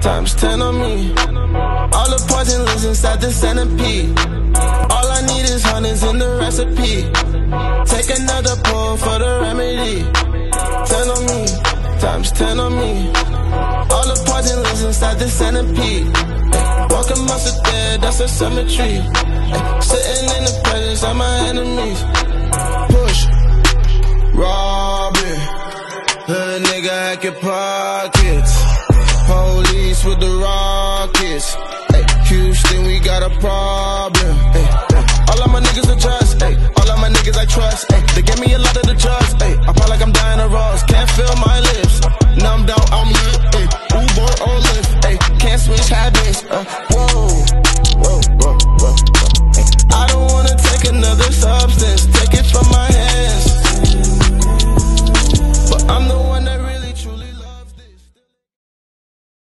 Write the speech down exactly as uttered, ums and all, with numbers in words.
times ten on me. All the poison lives inside the centipede. All I need is hundreds in the recipe. Take another pull for the remedy. Ten on me, times ten on me. All the poison lives inside the centipede. Walking monster dead, that's a cemetery. Sitting in the presence of my enemies. Push, robbing. Hood nigga hacking pockets. Police with the rockets. Hey, Houston, we got a problem. Hey, hey. All of my niggas are trust. Hey, all of my niggas I trust. Hey, they give me a lot of the trust. Hey, I feel like I'm dying of rust. Can't feel my lips. Numbed out, I'm